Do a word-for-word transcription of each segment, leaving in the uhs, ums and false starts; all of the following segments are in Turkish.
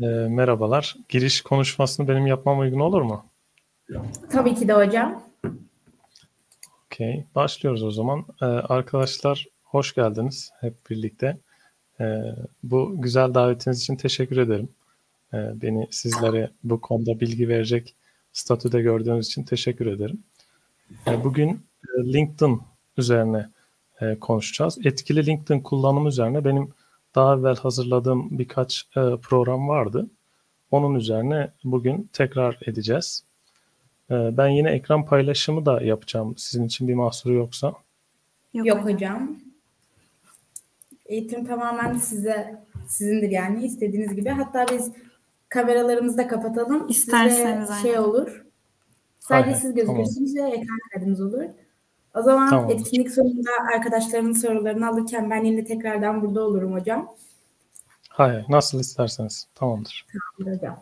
E, merhabalar. Giriş konuşmasını benim yapmam uygun olur mu? Tabii ki de hocam. Okey. Başlıyoruz o zaman. E, arkadaşlar hoş geldiniz hep birlikte. E, bu güzel davetiniz için teşekkür ederim. E, beni sizlere bu konuda bilgi verecek statüde gördüğünüz için teşekkür ederim. E, bugün e, LinkedIn üzerine e, konuşacağız. Etkili LinkedIn kullanımı üzerine benim daha evvel hazırladığım birkaç e, program vardı. Onun üzerine bugün tekrar edeceğiz. Ben yine ekran paylaşımı da yapacağım. Sizin için bir mahsuru yoksa. Yok, Yok hocam. Eğitim tamamen size sizindir yani istediğiniz gibi. Hatta biz kameralarımızı da kapatalım. İsterseniz size şey olur. Sadece hay siz gözükürsünüz tamam. Ve ekran kaydımız olur. O zaman tamam. Etkinlik sonunda arkadaşlarımın sorularını alırken ben yine tekrardan burada olurum hocam. Hayır, nasıl isterseniz. Tamamdır. Tamamdır hocam.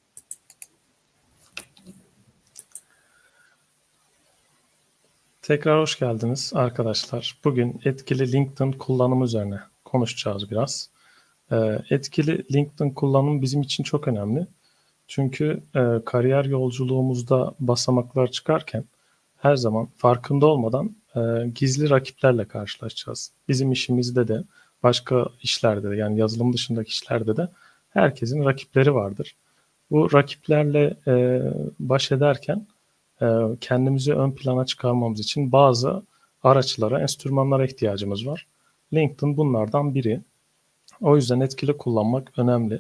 Tekrar hoş geldiniz arkadaşlar. Bugün etkili LinkedIn kullanımı üzerine konuşacağız biraz. Etkili LinkedIn kullanımı bizim için çok önemli. Çünkü kariyer yolculuğumuzda basamaklar çıkarken her zaman farkında olmadan gizli rakiplerle karşılaşacağız. Bizim işimizde de başka işlerde de yani yazılım dışındaki işlerde de herkesin rakipleri vardır. Bu rakiplerle baş ederken kendimizi ön plana çıkarmamız için bazı araçlara, enstrümanlara ihtiyacımız var. LinkedIn bunlardan biri. O yüzden etkili kullanmak önemli.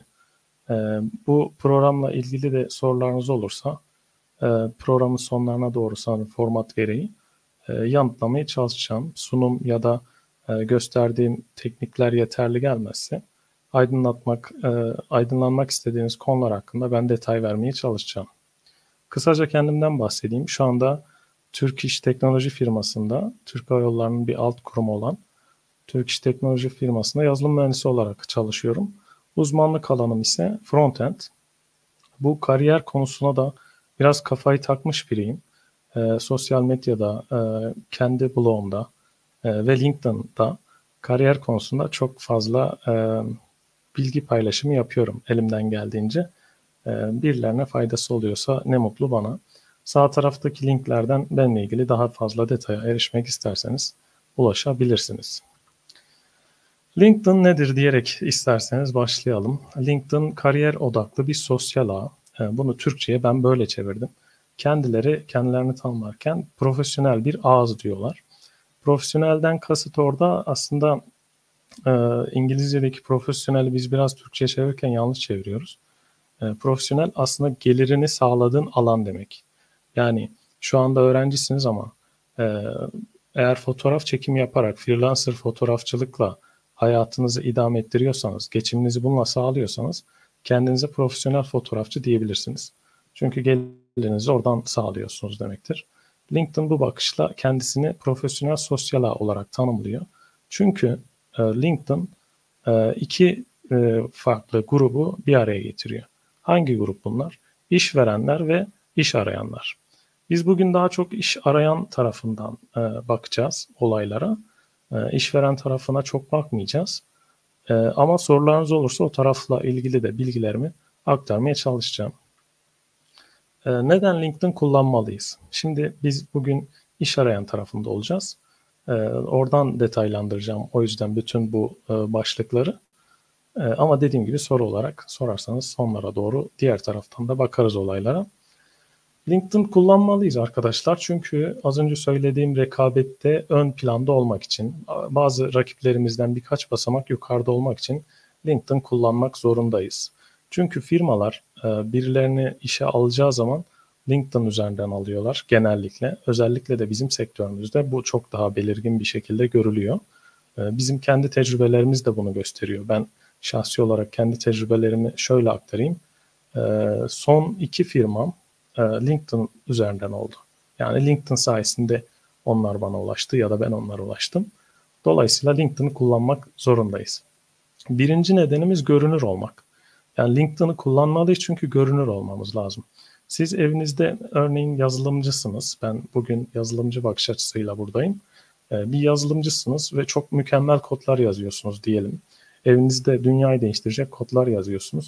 Bu programla ilgili de sorularınız olursa programın sonlarına doğru sanırım format gereği yanıtlamaya çalışacağım. Sunum ya da gösterdiğim teknikler yeterli gelmezse aydınlatmak, aydınlanmak istediğiniz konular hakkında ben detay vermeye çalışacağım. Kısaca kendimden bahsedeyim. Şu anda Türk İş Teknoloji firmasında, Türk Hava Yolları'nın bir alt kurumu olan Türk İş Teknoloji firmasında yazılım mühendisi olarak çalışıyorum. Uzmanlık alanım ise frontend. Bu kariyer konusuna da biraz kafayı takmış biriyim. E, sosyal medyada, e, kendi blogumda e, ve LinkedIn'da kariyer konusunda çok fazla e, bilgi paylaşımı yapıyorum elimden geldiğince. Birilerine faydası oluyorsa ne mutlu bana. Sağ taraftaki linklerden benimle ilgili daha fazla detaya erişmek isterseniz ulaşabilirsiniz. LinkedIn nedir diyerek isterseniz başlayalım. LinkedIn kariyer odaklı bir sosyal ağ. Bunu Türkçe'ye ben böyle çevirdim. Kendileri kendilerini tanımlarken profesyonel bir ağız diyorlar. Profesyonelden kasıt orada aslında e, İngilizce'deki profesyonel biz biraz Türkçe'ye çevirirken yanlış çeviriyoruz. Profesyonel aslında gelirini sağladığın alan demek. Yani şu anda öğrencisiniz ama e, eğer fotoğraf çekimi yaparak freelancer fotoğrafçılıkla hayatınızı idame ettiriyorsanız, geçiminizi bununla sağlıyorsanız kendinize profesyonel fotoğrafçı diyebilirsiniz. Çünkü gelirinizi oradan sağlıyorsunuz demektir. LinkedIn bu bakışla kendisini profesyonel sosyal ağ olarak tanımlıyor. Çünkü e, LinkedIn e, iki e, farklı grubu bir araya getiriyor. Hangi grup bunlar? İşverenler ve iş arayanlar. Biz bugün daha çok iş arayan tarafından e, bakacağız olaylara. E, işveren tarafına çok bakmayacağız. E, ama sorularınız olursa o tarafla ilgili de bilgilerimi aktarmaya çalışacağım. E, neden LinkedIn kullanmalıyız? Şimdi biz bugün iş arayan tarafında olacağız. E, oradan detaylandıracağım o yüzden bütün bu e, başlıkları. Ama dediğim gibi soru olarak sorarsanız sonlara doğru diğer taraftan da bakarız olaylara. LinkedIn kullanmalıyız arkadaşlar çünkü az önce söylediğim rekabette ön planda olmak için, bazı rakiplerimizden birkaç basamak yukarıda olmak için LinkedIn kullanmak zorundayız. Çünkü firmalar birilerini işe alacağı zaman LinkedIn üzerinden alıyorlar genellikle. Özellikle de bizim sektörümüzde bu çok daha belirgin bir şekilde görülüyor. Bizim kendi tecrübelerimiz de bunu gösteriyor. Ben şahsi olarak kendi tecrübelerimi şöyle aktarayım. Son iki firmam LinkedIn üzerinden oldu. Yani LinkedIn sayesinde onlar bana ulaştı ya da ben onlara ulaştım. Dolayısıyla LinkedIn'i kullanmak zorundayız. Birinci nedenimiz görünür olmak. Yani LinkedIn'i kullanmalıyız çünkü görünür olmamız lazım. Siz evinizde örneğin yazılımcısınız. Ben bugün yazılımcı bakış açısıyla buradayım. Bir yazılımcısınız ve çok mükemmel kodlar yazıyorsunuz diyelim. Evinizde dünyayı değiştirecek kodlar yazıyorsunuz.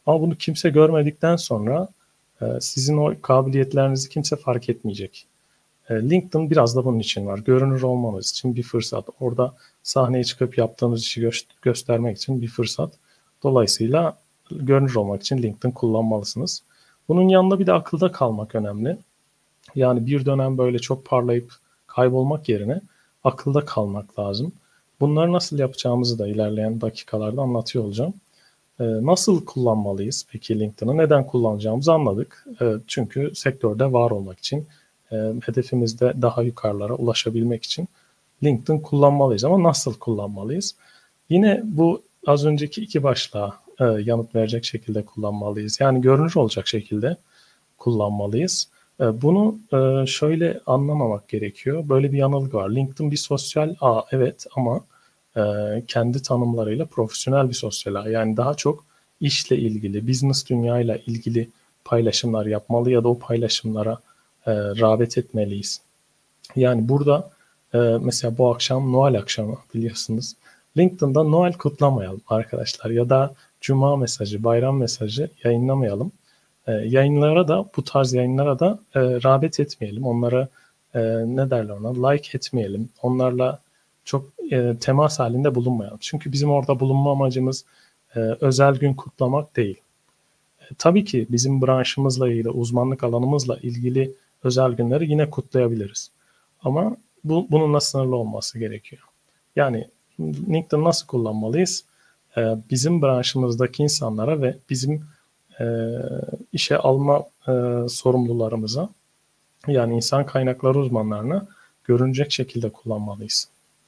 Ama bunu kimse görmedikten sonra e, sizin o kabiliyetlerinizi kimse fark etmeyecek. E, LinkedIn biraz da bunun için var. Görünür olmanız için bir fırsat. Orada sahneye çıkıp yaptığınız işi gö- göstermek için bir fırsat. Dolayısıyla görünür olmak için LinkedIn kullanmalısınız. Bunun yanında bir de akılda kalmak önemli. Yani bir dönem böyle çok parlayıp kaybolmak yerine akılda kalmak lazım. Bunları nasıl yapacağımızı da ilerleyen dakikalarda anlatıyor olacağım. Ee, nasıl kullanmalıyız peki LinkedIn'ı? Neden kullanacağımızı anladık. Ee, çünkü sektörde var olmak için, e, hedefimizde daha yukarılara ulaşabilmek için LinkedIn kullanmalıyız. Ama nasıl kullanmalıyız? Yine bu az önceki iki başlığa e, yanıt verecek şekilde kullanmalıyız. Yani görünür olacak şekilde kullanmalıyız. E, bunu e, şöyle anlamamak gerekiyor. Böyle bir yanılgı var. LinkedIn bir sosyal ağ, evet, ama e, kendi tanımlarıyla profesyonel bir sosyal ağ. Yani daha çok işle ilgili, business dünyayla ilgili paylaşımlar yapmalı ya da o paylaşımlara e, rağbet etmeliyiz. Yani burada e, mesela bu akşam Noel akşamı biliyorsunuz. LinkedIn'da Noel kutlamayalım arkadaşlar ya da Cuma mesajı, bayram mesajı yayınlamayalım. E, yayınlara da, bu tarz yayınlara da e, rağbet etmeyelim. Onlara e, ne derler ona, like etmeyelim. Onlarla çok e, temas halinde bulunmayalım. Çünkü bizim orada bulunma amacımız e, özel gün kutlamak değil. E, tabii ki bizim branşımızla ilgili, uzmanlık alanımızla ilgili özel günleri yine kutlayabiliriz. Ama bu bununla sınırlı olması gerekiyor. Yani LinkedIn nasıl kullanmalıyız? E, bizim branşımızdaki insanlara ve bizim e, işe alma e, sorumlularımıza, yani insan kaynakları uzmanlarına görünecek şekilde kullanmalıyız.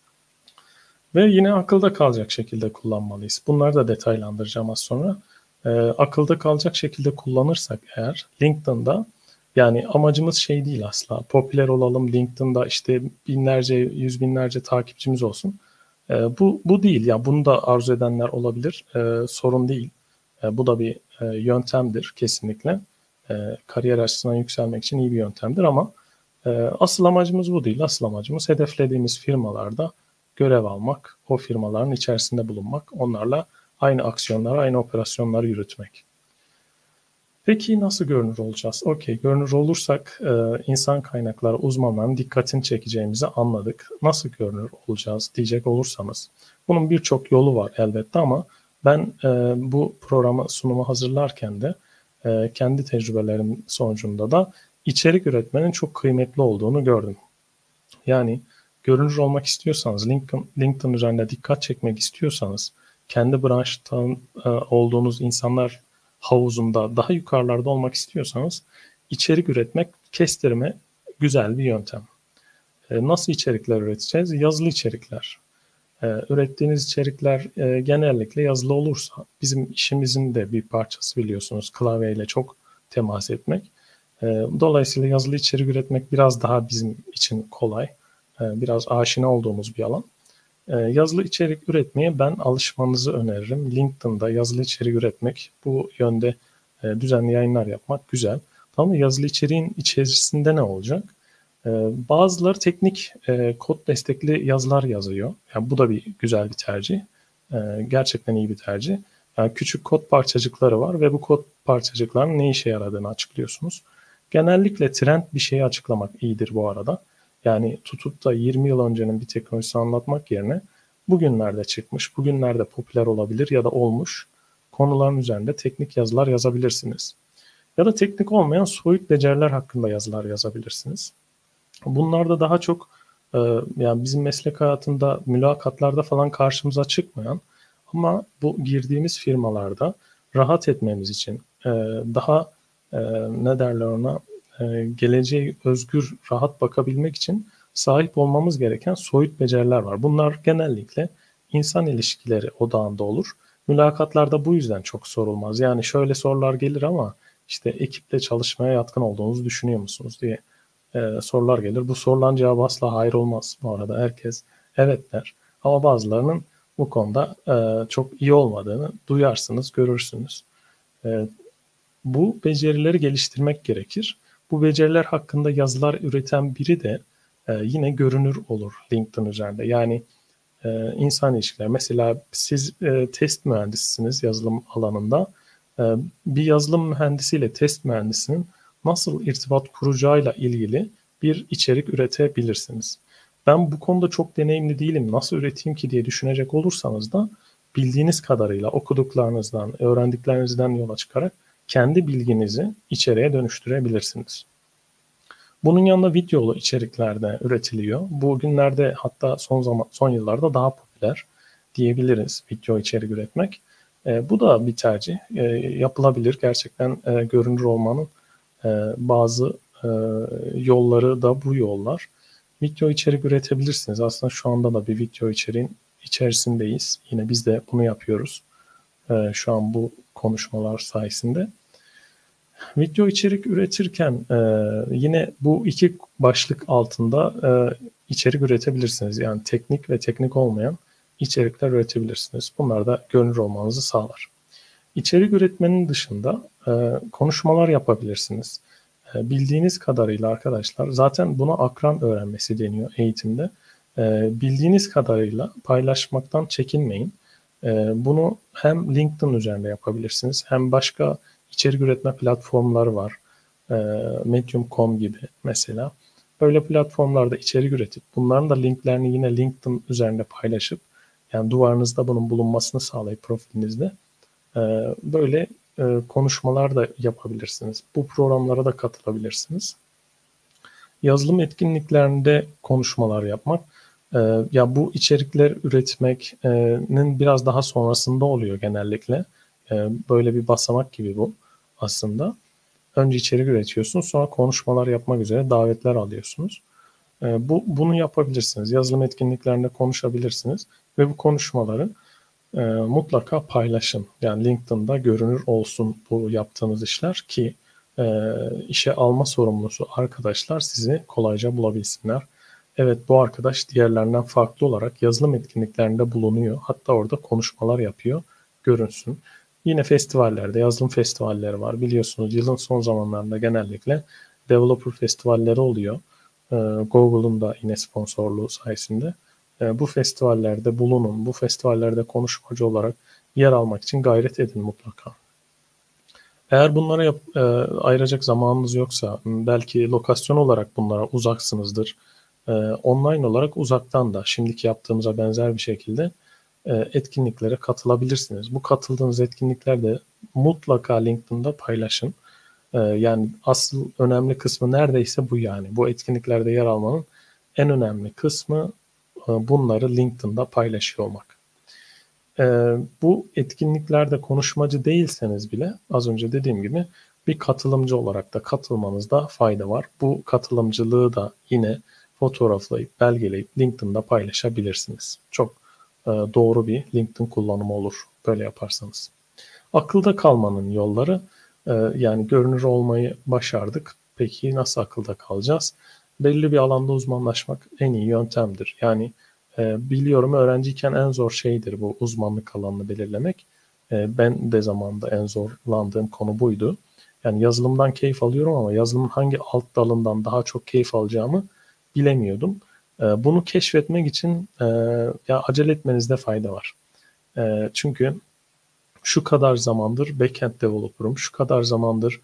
Ve yine akılda kalacak şekilde kullanmalıyız. Bunları da detaylandıracağım az sonra. E, akılda kalacak şekilde kullanırsak eğer LinkedIn'da, yani amacımız şey değil asla. Popüler olalım LinkedIn'da, işte binlerce, yüz binlerce takipçimiz olsun. E, bu bu değil. Yani bunu da arzu edenler olabilir. E, sorun değil. E, bu da bir e, yöntemdir kesinlikle. E, kariyer açısından yükselmek için iyi bir yöntemdir ama e, asıl amacımız bu değil. Asıl amacımız hedeflediğimiz firmalarda görev almak, o firmaların içerisinde bulunmak, onlarla aynı aksiyonları, aynı operasyonları yürütmek. Peki nasıl görünür olacağız? Okey, görünür olursak e, insan kaynakları uzmanlarının dikkatini çekeceğimizi anladık. Nasıl görünür olacağız diyecek olursanız, bunun birçok yolu var elbette ama ben e, bu programı, sunumu hazırlarken de e, kendi tecrübelerim sonucunda da içerik üretmenin çok kıymetli olduğunu gördüm. Yani görünür olmak istiyorsanız, LinkedIn, LinkedIn üzerinde dikkat çekmek istiyorsanız, kendi branştan e, olduğunuz insanlar havuzunda daha yukarılarda olmak istiyorsanız içerik üretmek, kestirme güzel bir yöntem. E, nasıl içerikler üreteceğiz? Yazılı içerikler. E, ürettiğiniz içerikler e, genellikle yazılı olursa, bizim işimizin de bir parçası biliyorsunuz, klavyeyle çok temas etmek. E, dolayısıyla yazılı içerik üretmek biraz daha bizim için kolay. E, biraz aşina olduğumuz bir alan. E, yazılı içerik üretmeye ben alışmanızı öneririm. LinkedIn'da yazılı içerik üretmek, bu yönde e, düzenli yayınlar yapmak güzel. Ama yazılı içeriğin içerisinde ne olacak? E, bazıları teknik e, kod destekli yazılar yazıyor. Yani bu da bir güzel bir tercih. E, gerçekten iyi bir tercih. Yani küçük kod parçacıkları var ve bu kod parçacıklarının ne işe yaradığını açıklıyorsunuz. Genellikle trend bir şeyi açıklamak iyidir bu arada. Yani tutup da yirmi yıl öncenin bir teknolojisini anlatmak yerine bugünlerde çıkmış, bugünlerde popüler olabilir ya da olmuş konuların üzerinde teknik yazılar yazabilirsiniz. Ya da teknik olmayan soyut beceriler hakkında yazılar yazabilirsiniz. Bunlar da daha çok e, yani bizim meslek hayatında mülakatlarda falan karşımıza çıkmayan ama bu girdiğimiz firmalarda rahat etmemiz için e, daha e, ne derler ona, e, geleceğe özgür, rahat bakabilmek için sahip olmamız gereken soyut beceriler var. Bunlar genellikle insan ilişkileri odağında olur. Mülakatlarda bu yüzden çok sorulmaz. Yani şöyle sorular gelir ama işte ekiple çalışmaya yatkın olduğunuzu düşünüyor musunuz diye e, sorular gelir. Bu soruların cevabı asla hayır olmaz bu arada. Herkes evet der. Ama bazılarının bu konuda e, çok iyi olmadığını duyarsınız, görürsünüz. E, bu becerileri geliştirmek gerekir. Bu beceriler hakkında yazılar üreten biri de e, yine görünür olur LinkedIn üzerinde. Yani e, insan ilişkiler. Mesela siz e, test mühendisisiniz yazılım alanında. e, bir yazılım mühendisiyle test mühendisinin nasıl irtibat kuracağıyla ilgili bir içerik üretebilirsiniz. Ben bu konuda çok deneyimli değilim, nasıl üreteyim ki diye düşünecek olursanız da bildiğiniz kadarıyla okuduklarınızdan, öğrendiklerinizden yola çıkarak kendi bilginizi içeriğe dönüştürebilirsiniz. Bunun yanında videolu içerikler de üretiliyor. Bugünlerde hatta son zaman son yıllarda daha popüler diyebiliriz video içerik üretmek. E, bu da bir tercih. E, yapılabilir. Gerçekten e, görünür olmanın e, bazı e, yolları da bu yollar. Video içerik üretebilirsiniz. Aslında şu anda da bir video içeriğin içerisindeyiz. Yine biz de bunu yapıyoruz. E, şu an bu konuşmalar sayesinde. Video içerik üretirken e, yine bu iki başlık altında e, içerik üretebilirsiniz. Yani teknik ve teknik olmayan içerikler üretebilirsiniz. Bunlar da görünür olmanızı sağlar. İçerik üretmenin dışında e, konuşmalar yapabilirsiniz. E, bildiğiniz kadarıyla arkadaşlar, zaten buna akran öğrenmesi deniyor eğitimde. E, bildiğiniz kadarıyla paylaşmaktan çekinmeyin. E, bunu hem LinkedIn üzerinde yapabilirsiniz, hem başka içerik üretme platformları var. E, medium nokta com gibi mesela. Böyle platformlarda içerik üretip bunların da linklerini yine LinkedIn üzerinde paylaşıp, yani duvarınızda bunun bulunmasını sağlayıp profilinizde e, böyle e, konuşmalar da yapabilirsiniz. Bu programlara da katılabilirsiniz. Yazılım etkinliklerinde konuşmalar yapmak, e, ya bu içerikler üretmenin biraz daha sonrasında oluyor genellikle. E, böyle bir basamak gibi bu aslında. Önce içerik üretiyorsunuz, sonra konuşmalar yapmak üzere davetler alıyorsunuz. E, bu bunu yapabilirsiniz. Yazılım etkinliklerinde konuşabilirsiniz ve bu konuşmaları e, mutlaka paylaşın. Yani LinkedIn'da görünür olsun bu yaptığınız işler ki e, işe alma sorumlusu arkadaşlar sizi kolayca bulabilsinler. Evet, bu arkadaş diğerlerinden farklı olarak yazılım etkinliklerinde bulunuyor. Hatta orada konuşmalar yapıyor, görünsün. Yine festivallerde, yazılım festivalleri var. Biliyorsunuz yılın son zamanlarında genellikle developer festivalleri oluyor. Ee, Google'un da yine sponsorluğu sayesinde. Ee, bu festivallerde bulunun, bu festivallerde konuşmacı olarak yer almak için gayret edin mutlaka. Eğer bunlara yap, e, ayıracak zamanınız yoksa, belki lokasyon olarak bunlara uzaksınızdır. E, online olarak uzaktan da şimdiki yaptığımıza benzer bir şekilde etkinliklere katılabilirsiniz. Bu katıldığınız etkinliklerde mutlaka LinkedIn'da paylaşın. Yani asıl önemli kısmı neredeyse bu yani. Bu etkinliklerde yer almanın en önemli kısmı bunları LinkedIn'da paylaşıyor olmak. Bu etkinliklerde konuşmacı değilseniz bile az önce dediğim gibi bir katılımcı olarak da katılmanızda fayda var. Bu katılımcılığı da yine fotoğraflayıp belgeleyip LinkedIn'da paylaşabilirsiniz. Çok doğru bir LinkedIn kullanımı olur böyle yaparsanız. Akılda kalmanın yolları, yani görünür olmayı başardık. Peki nasıl akılda kalacağız? Belli bir alanda uzmanlaşmak en iyi yöntemdir. Yani biliyorum öğrenciyken en zor şeydir bu uzmanlık alanını belirlemek. Ben de zamanında en zorlandığım konu buydu. Yani yazılımdan keyif alıyorum ama yazılımın hangi alt dalından daha çok keyif alacağımı bilemiyordum. Bunu keşfetmek için ya acele etmenizde fayda var. Çünkü şu kadar zamandır backend developer'ım, şu kadar zamandır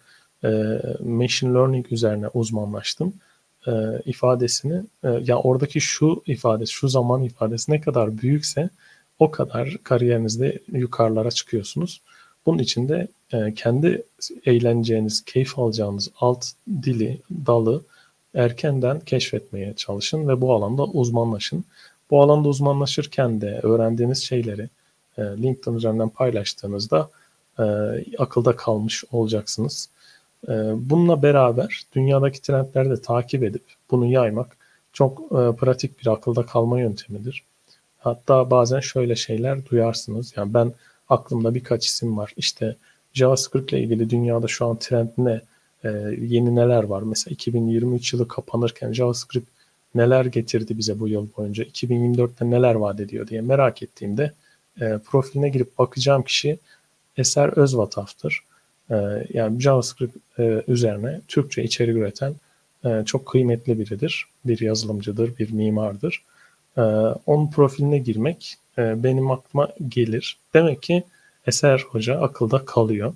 machine learning üzerine uzmanlaştım ifadesini, ya oradaki şu ifadesi, şu zaman ifadesi ne kadar büyükse o kadar kariyerinizde yukarılara çıkıyorsunuz. Bunun için de kendi eğleneceğiniz, keyif alacağınız alt dili, dalı erkenden keşfetmeye çalışın ve bu alanda uzmanlaşın. Bu alanda uzmanlaşırken de öğrendiğiniz şeyleri e, LinkedIn üzerinden paylaştığınızda e, akılda kalmış olacaksınız. E, bununla beraber dünyadaki trendleri de takip edip bunu yaymak çok e, pratik bir akılda kalma yöntemidir. Hatta bazen şöyle şeyler duyarsınız. Yani ben aklımda birkaç isim var. İşte JavaScript ile ilgili dünyada şu an trend ne? Ee, yeni neler var? Mesela iki bin yirmi üç yılı kapanırken JavaScript neler getirdi bize bu yıl boyunca? iki bin yirmi dörtte neler vaat ediyor diye merak ettiğimde e, profiline girip bakacağım kişi Eser Özvataf'tır. E, yani JavaScript e, üzerine Türkçe içerik üreten e, çok kıymetli biridir. Bir yazılımcıdır, bir mimardır. E, onun profiline girmek e, benim aklıma gelir. Demek ki Eser Hoca akılda kalıyor.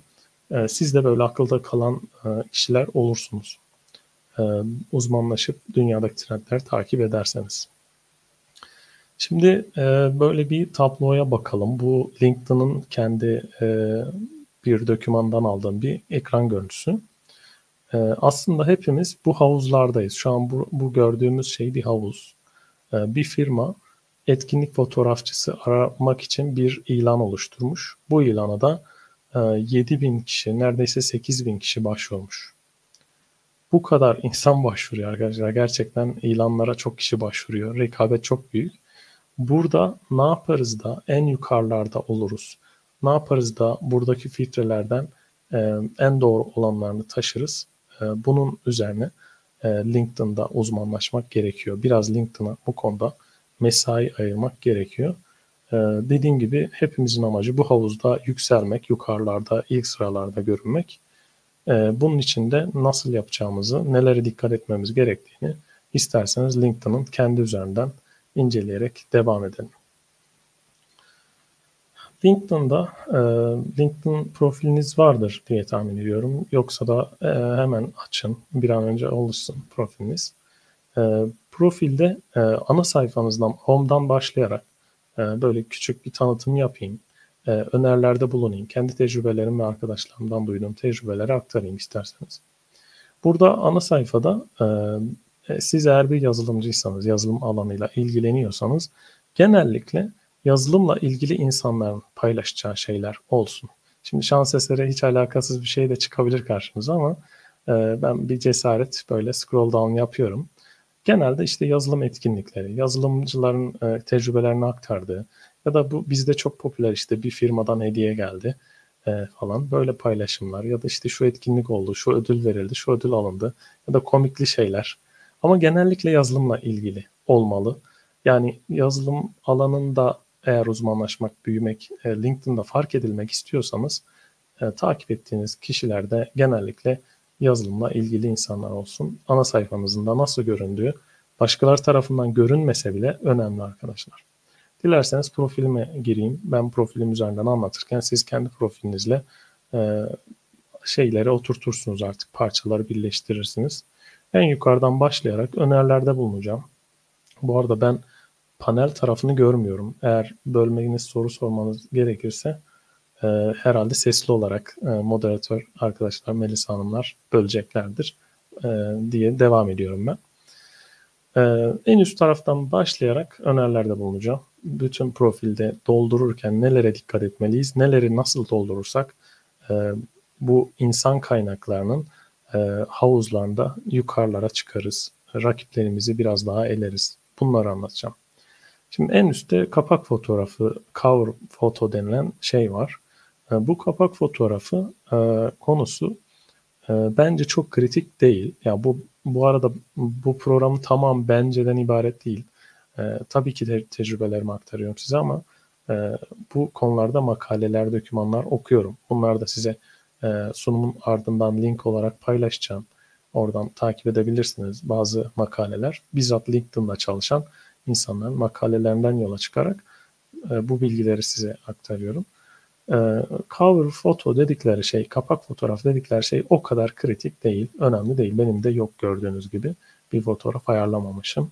E, siz de böyle akılda kalan e, kişiler olursunuz. E, uzmanlaşıp dünyadaki trendleri takip ederseniz. Şimdi e, böyle bir tabloya bakalım. Bu LinkedIn'ın kendi e, bir dokümandan aldığım bir ekran görüntüsü. E, aslında hepimiz bu havuzlardayız. Şu an bu, bu gördüğümüz şey bir havuz. E, bir firma etkinlik fotoğrafçısı aramak için bir ilan oluşturmuş. Bu ilana da e, yedi bin kişi, neredeyse sekiz bin kişi başvurmuş. Bu kadar insan başvuruyor arkadaşlar. Gerçekten ilanlara çok kişi başvuruyor. Rekabet çok büyük. Burada ne yaparız da en yukarılarda oluruz? Ne yaparız da buradaki filtrelerden e, en doğru olanlarını taşırız? E, bunun üzerine e, LinkedIn'da uzmanlaşmak gerekiyor. Biraz LinkedIn'a bu konuda mesai ayırmak gerekiyor. E, dediğim gibi hepimizin amacı bu havuzda yükselmek, yukarılarda, ilk sıralarda görünmek. E, bunun için de nasıl yapacağımızı, nelere dikkat etmemiz gerektiğini isterseniz LinkedIn'ın kendi üzerinden inceleyerek devam edelim. LinkedIn'da e, LinkedIn profiliniz vardır diye tahmin ediyorum. Yoksa da e, hemen açın. Bir an önce oluşsun profiliniz. E, profilde e, ana sayfanızdan, home'dan başlayarak e, böyle küçük bir tanıtım yapayım. E, önerilerde bulunayım. Kendi tecrübelerim ve arkadaşlarımdan duyduğum tecrübeleri aktarayım isterseniz. Burada ana sayfada e, siz eğer bir yazılımcıysanız, yazılım alanıyla ilgileniyorsanız genellikle yazılımla ilgili insanların paylaşacağı şeyler olsun. Şimdi şans eseri hiç alakasız bir şey de çıkabilir karşınıza ama e, ben bir cesaret böyle scroll down yapıyorum. Genelde işte yazılım etkinlikleri, yazılımcıların e, tecrübelerini aktardığı ya da bu bizde çok popüler işte bir firmadan hediye geldi e, falan böyle paylaşımlar ya da işte şu etkinlik oldu, şu ödül verildi, şu ödül alındı ya da komikli şeyler. Ama genellikle yazılımla ilgili olmalı. Yani yazılım alanında eğer uzmanlaşmak, büyümek, e, LinkedIn'da fark edilmek istiyorsanız e, takip ettiğiniz kişiler de genellikle yazılımla ilgili insanlar olsun. Ana sayfanızın da nasıl göründüğü başkaları tarafından görünmese bile önemli arkadaşlar. Dilerseniz profilime gireyim. Ben profilim üzerinden anlatırken siz kendi profilinizle e, şeyleri oturtursunuz artık. Parçaları birleştirirsiniz. En yukarıdan başlayarak önerilerde bulunacağım. Bu arada ben panel tarafını görmüyorum. Eğer bölmeniz soru sormanız gerekirse e, herhalde sesli olarak e, moderatör arkadaşlar, Melisa Hanımlar böleceklerdir e, diye devam ediyorum ben. E, en üst taraftan başlayarak önerilerde bulunacağım. Bütün profilde doldururken nelere dikkat etmeliyiz, neleri nasıl doldurursak e, bu insan kaynaklarının e, havuzlarında yukarılara çıkarız. Rakiplerimizi biraz daha eleriz. Bunları anlatacağım. Şimdi en üstte kapak fotoğrafı, cover foto denilen şey var. E, bu kapak fotoğrafı e, konusu e, bence çok kritik değil. Ya yani bu bu arada bu programın tamam benceden ibaret değil. E, tabii ki de tecrübelerimi aktarıyorum size ama e, bu konularda makaleler, dokümanlar okuyorum. Bunlar da size e, sunumun ardından link olarak paylaşacağım. Oradan takip edebilirsiniz bazı makaleler. Bizzat LinkedIn'da çalışan insanların makalelerinden yola çıkarak e, bu bilgileri size aktarıyorum. E, cover foto dedikleri şey, kapak fotoğraf dedikleri şey o kadar kritik değil, önemli değil. Benim de yok gördüğünüz gibi bir fotoğraf ayarlamamışım.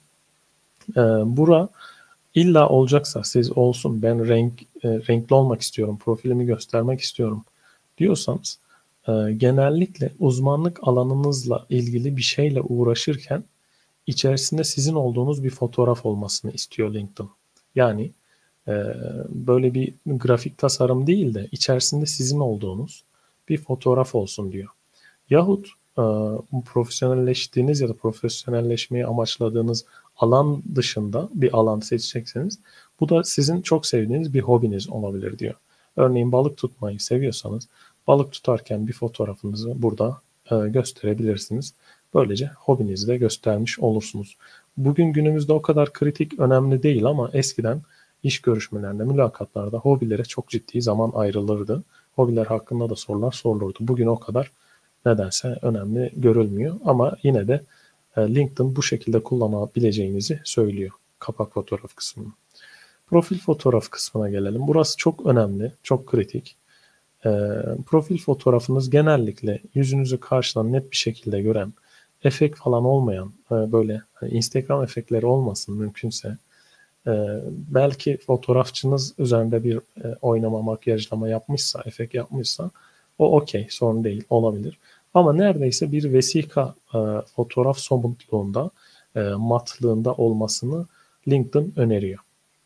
E, bura illa olacaksa siz olsun ben renk e, renkli olmak istiyorum, profilimi göstermek istiyorum diyorsanız e, genellikle uzmanlık alanınızla ilgili bir şeyle uğraşırken içerisinde sizin olduğunuz bir fotoğraf olmasını istiyor LinkedIn. Yani e, böyle bir grafik tasarım değil de içerisinde sizin olduğunuz bir fotoğraf olsun diyor. Yahut e, profesyonelleştiğiniz ya da profesyonelleşmeyi amaçladığınız alan dışında bir alan seçecekseniz bu da sizin çok sevdiğiniz bir hobiniz olabilir diyor. Örneğin balık tutmayı seviyorsanız balık tutarken bir fotoğrafınızı burada e, gösterebilirsiniz. Böylece hobinizi de göstermiş olursunuz. Bugün günümüzde o kadar kritik, önemli değil ama eskiden iş görüşmelerinde, mülakatlarda hobilere çok ciddi zaman ayrılırdı. Hobiler hakkında da sorular sorulurdu. Bugün o kadar nedense önemli görülmüyor ama yine de LinkedIn bu şekilde kullanabileceğinizi söylüyor kapak fotoğraf kısmını. Profil fotoğraf kısmına gelelim. Burası çok önemli, çok kritik. E, profil fotoğrafınız genellikle yüzünüzü karşıdan net bir şekilde gören, efekt falan olmayan, e, böyle hani Instagram efektleri olmasın mümkünse. E, belki fotoğrafçınız üzerinde bir e, oynama, makyajlama yapmışsa, efekt yapmışsa o okey, sorun değil, olabilir. Ama neredeyse bir vesika e, fotoğraf somutluğunda, e, matlığında olmasını LinkedIn öneriyor.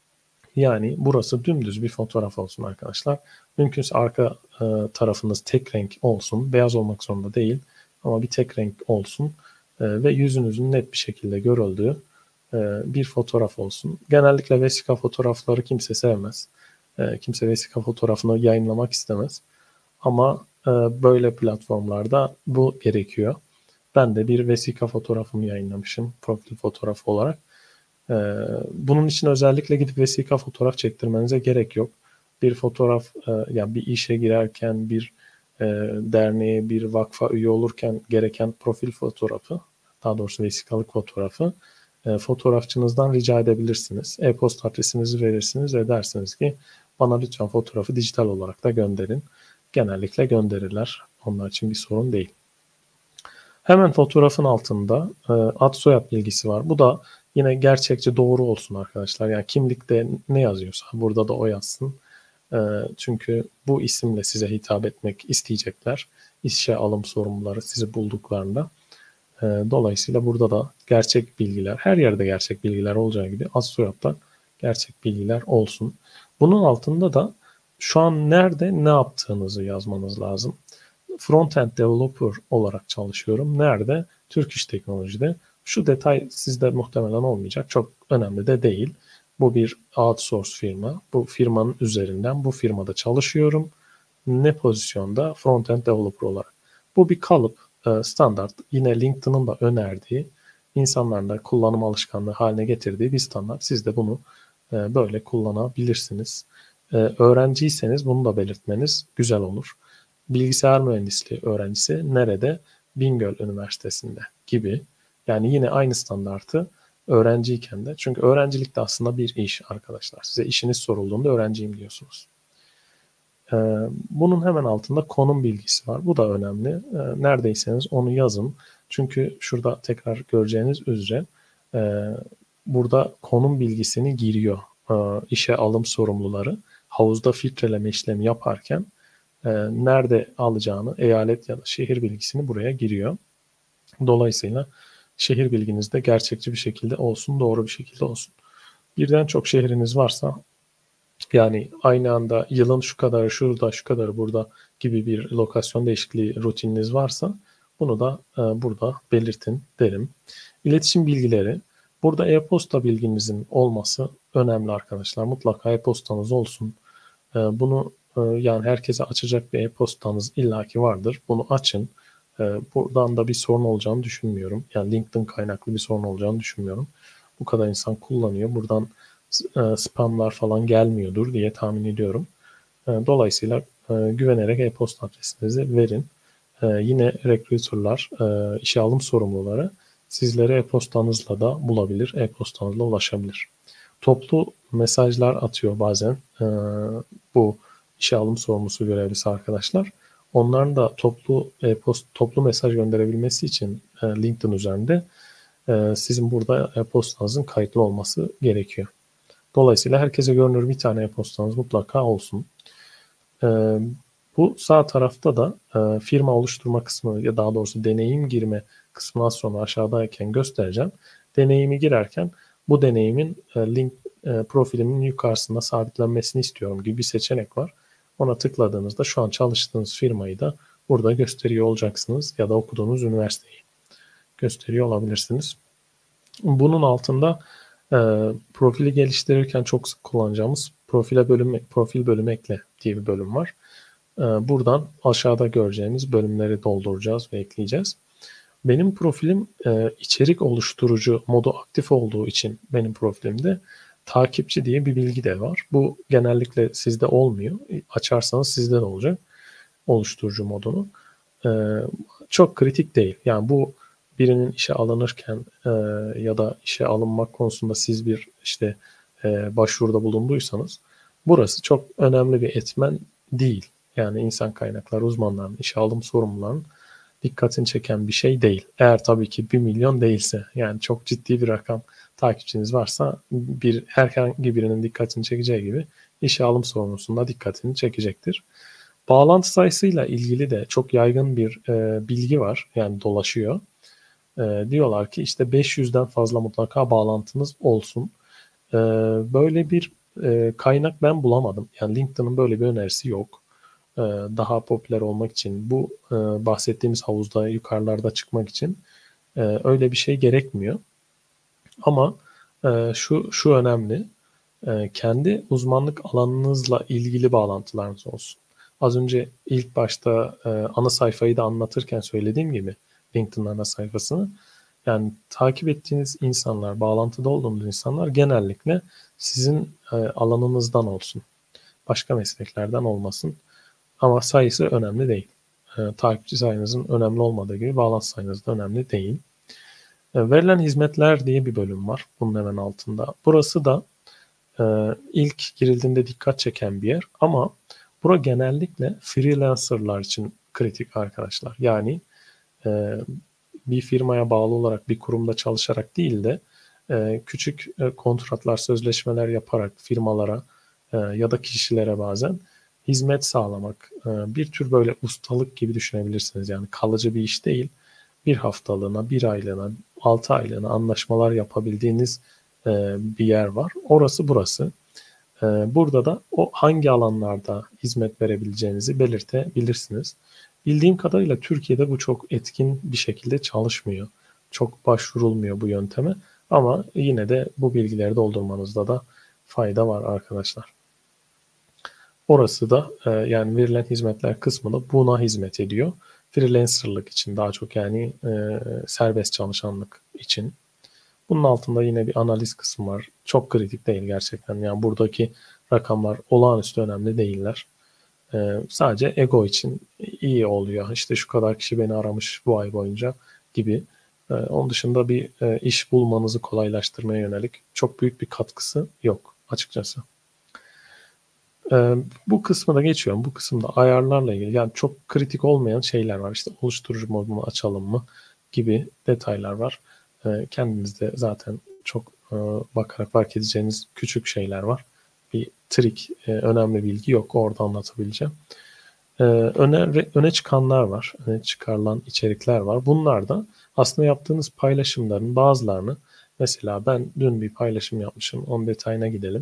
Yani burası dümdüz bir fotoğraf olsun arkadaşlar. Mümkünse arka e, tarafınız tek renk olsun. Beyaz olmak zorunda değil ama bir tek renk olsun. E, ve yüzünüzün net bir şekilde görüldüğü e, bir fotoğraf olsun. Genellikle vesika fotoğrafları kimse sevmez. E, kimse vesika fotoğrafını yayınlamak istemez. Ama e, böyle platformlarda bu gerekiyor. Ben de bir vesika fotoğrafımı yayınlamışım profil fotoğrafı olarak. Ee, bunun için özellikle gidip vesika fotoğraf çektirmenize gerek yok. Bir fotoğraf, e, yani bir işe girerken, bir e, derneğe, bir vakfa üye olurken gereken profil fotoğrafı, daha doğrusu vesikalık fotoğrafı e, fotoğrafçınızdan rica edebilirsiniz. E-posta adresinizi verirsiniz ve dersiniz ki bana lütfen fotoğrafı dijital olarak da gönderin. Genellikle gönderirler. Onlar için bir sorun değil. Hemen fotoğrafın altında e, ad soyad bilgisi var. Bu da yine gerçekçi, doğru olsun arkadaşlar. Yani kimlikte ne yazıyorsa burada da o yazsın. E, çünkü bu isimle size hitap etmek isteyecekler. İşe alım sorumluları sizi bulduklarında. E, dolayısıyla burada da gerçek bilgiler, her yerde gerçek bilgiler olacağı gibi ad soyadda gerçek bilgiler olsun. Bunun altında da şu an nerede ne yaptığınızı yazmanız lazım. Front-end developer olarak çalışıyorum. Nerede? Türk İş Teknoloji'de. Şu detay sizde muhtemelen olmayacak. Çok önemli de değil. Bu bir outsource firma. Bu firmanın üzerinden bu firmada çalışıyorum. Ne pozisyonda? Front-end developer olarak. Bu bir kalıp, standart. Yine LinkedIn'ın da önerdiği, insanların da kullanım alışkanlığı haline getirdiği bir standart. Siz de bunu böyle kullanabilirsiniz. Öğrenciyseniz bunu da belirtmeniz güzel olur. Bilgisayar mühendisliği öğrencisi nerede? Bingöl Üniversitesi'nde gibi. Yani yine aynı standartı öğrenciyken de. Çünkü öğrencilik de aslında bir iş arkadaşlar. Size işiniz sorulduğunda öğrenciyim diyorsunuz. Ee, bunun hemen altında konum bilgisi var. Bu da önemli. Ee, neredeyseniz onu yazın. Çünkü şurada tekrar göreceğiniz üzere e, burada konum bilgisini giriyor. Ee, işe alım sorumluları havuzda filtreleme işlemi yaparken e, nerede alacağını, eyalet ya da şehir bilgisini buraya giriyor. Dolayısıyla şehir bilginiz de gerçekçi bir şekilde olsun, doğru bir şekilde olsun. Birden çok şehriniz varsa, yani aynı anda yılın şu kadarı şurada, şu kadarı burada gibi bir lokasyon değişikliği rutininiz varsa bunu da e, burada belirtin derim. İletişim bilgileri. Burada e-posta bilginizin olması önemli arkadaşlar. Mutlaka e-postanız olsun. E, bunu e, yani herkese açacak bir e-postanız illaki vardır. Bunu açın. E, buradan da bir sorun olacağını düşünmüyorum. Yani LinkedIn kaynaklı bir sorun olacağını düşünmüyorum. Bu kadar insan kullanıyor. Buradan spamlar falan gelmiyordur diye tahmin ediyorum. Dolayısıyla güvenerek e-posta adresinizi verin. Yine recruiter'lar, işe alım sorumluları sizlere e-postanızla da bulabilir, e-postanızla ulaşabilir. Toplu mesajlar atıyor bazen bu işe alım sorumlusu görevlisi arkadaşlar. Onların da toplu e-post, toplu mesaj gönderebilmesi için LinkedIn üzerinde sizin burada e-postanızın kayıtlı olması gerekiyor. Dolayısıyla herkese görünür bir tane e-postanız mutlaka olsun. Ee, bu sağ tarafta da e, firma oluşturma kısmı ya daha doğrusu deneyim girme kısmını az sonra aşağıdayken göstereceğim. Deneyimi girerken bu deneyimin e, link e, profilimin yukarısında sabitlenmesini istiyorum gibi bir seçenek var. Ona tıkladığınızda şu an çalıştığınız firmayı da burada gösteriyor olacaksınız ya da okuduğunuz üniversiteyi gösteriyor olabilirsiniz. Bunun altında E, profili geliştirirken çok sık kullanacağımız profile bölüm, profil bölümü ekle diye bir bölüm var. E, buradan aşağıda göreceğiniz bölümleri dolduracağız ve ekleyeceğiz. Benim profilim e, içerik oluşturucu modu aktif olduğu için benim profilimde takipçi diye bir bilgi de var. Bu genellikle sizde olmuyor. Açarsanız sizde de olacak oluşturucu modunu. E, çok kritik değil. Yani bu birinin işe alınırken e, ya da işe alınmak konusunda siz bir işte e, başvuruda bulunduysanız burası çok önemli bir etmen değil. Yani insan kaynakları uzmanlarının, işe alım sorumlularının dikkatini çeken bir şey değil. Eğer tabii ki bir milyon değilse, yani çok ciddi bir rakam takipçiniz varsa bir herhangi birinin dikkatini çekeceği gibi işe alım sorumlusunun da dikkatini çekecektir. Bağlantı sayısıyla ilgili de çok yaygın bir e, bilgi var. Yani dolaşıyor. E, diyorlar ki işte beş yüzden fazla mutlaka bağlantınız olsun. E, böyle bir e, kaynak ben bulamadım. Yani LinkedIn'ın böyle bir önerisi yok. E, daha popüler olmak için, bu e, bahsettiğimiz havuzda yukarılarda çıkmak için e, öyle bir şey gerekmiyor. Ama e, şu şu önemli. E, kendi uzmanlık alanınızla ilgili bağlantılarınız olsun. Az önce ilk başta e, ana sayfayı da anlatırken söylediğim gibi LinkedIn ana sayfasını, yani takip ettiğiniz insanlar, bağlantıda olduğunuz insanlar genellikle sizin e, alanınızdan olsun. Başka mesleklerden olmasın. Ama sayısı önemli değil. E, takipçi sayınızın önemli olmadığı gibi bağlantı sayınız da önemli değil. E, verilen hizmetler diye bir bölüm var bunun hemen altında. Burası da e, ilk girildiğinde dikkat çeken bir yer ama bura genellikle freelancerlar için kritik arkadaşlar. Yani e, bir firmaya bağlı olarak bir kurumda çalışarak değil de e, küçük e, kontratlar, sözleşmeler yaparak firmalara e, ya da kişilere bazen hizmet sağlamak. E, bir tür böyle ustalık gibi düşünebilirsiniz. Yani kalıcı bir iş değil. Bir haftalığına, bir aylığına, altı aylığına anlaşmalar yapabildiğiniz e, bir yer var. Orası burası. E, burada da o hangi alanlarda hizmet verebileceğinizi belirtebilirsiniz. Bildiğim kadarıyla Türkiye'de bu çok etkin bir şekilde çalışmıyor. Çok başvurulmuyor bu yönteme. Ama yine de bu bilgileri doldurmanızda da fayda var arkadaşlar. Orası da e, yani verilen hizmetler kısmı da buna hizmet ediyor. Freelancerlık için daha çok, yani e, serbest çalışanlık için. Bunun altında yine bir analiz kısmı var. Çok kritik değil gerçekten. Yani buradaki rakamlar olağanüstü önemli değiller. Ee, sadece ego için iyi oluyor. İşte şu kadar kişi beni aramış bu ay boyunca gibi. Ee, onun dışında bir e, iş bulmanızı kolaylaştırmaya yönelik çok büyük bir katkısı yok açıkçası. Ee, bu kısmı da geçiyorum. Bu kısımda ayarlarla ilgili yani çok kritik olmayan şeyler var. İşte oluşturucu modunu açalım mı gibi detaylar var. Ee, kendiniz de zaten çok e, bakarak fark edeceğiniz küçük şeyler var. Bir trik, e, önemli bilgi yok. Orada anlatabileceğim. Ee, öne, öne çıkanlar var. Öne çıkarılan içerikler var. Bunlar da aslında yaptığınız paylaşımların bazılarını, mesela ben dün bir paylaşım yapmışım. Onun detayına gidelim.